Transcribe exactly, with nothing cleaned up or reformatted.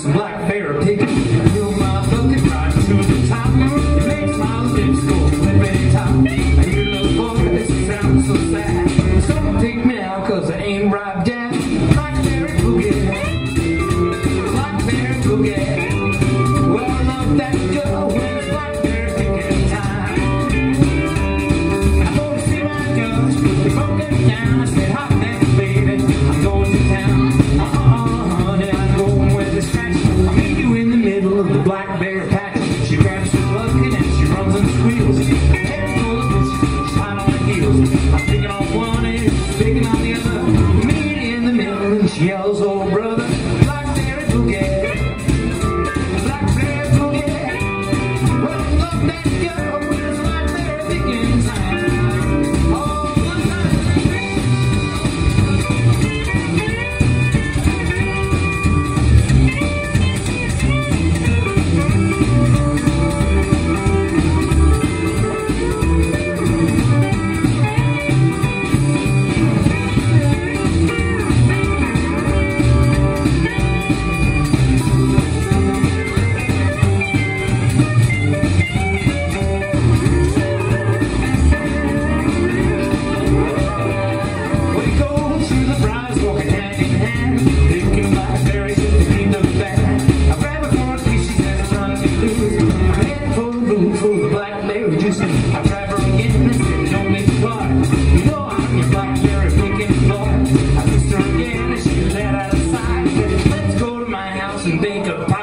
some Blackberry picking. Fill my bucket right to the top. It makes my lips go flippity top. I hear little boy, this sounds so sad. Someone take me out, cause I ain't right yet. Blackberry Boogie, Blackberry Boogie. Well, I love that girl when it's Blackberry picking time. I go to see my girl, she put me broken down. I said, hot next, baby, I'm going to town. Uh-uh, honey, I'm going with the scratch. I'll meet you in the middle of the Blackberry patch. She grabs her bucket and she runs and squeals. Head full of bitches, she's hot on her heels. I'm picking on one and she's picking on the other. We meet in the middle and she yells, oh brother, Blackberry Boogie, Blackberry Boogie. Well, I love that girl when it's Blackberry picking time. All the time. We go through the briars, walking hand in hand, picking blackberries at the end of the band. I grab her for a piece, she says it's run too loose. I'm heading for the room full of blackberry juice. I grab her again and said, don't make a part. You know I'm your blackberry picking boy. I kissed her again and she let out a sigh. Let's go to my house and bake a pie.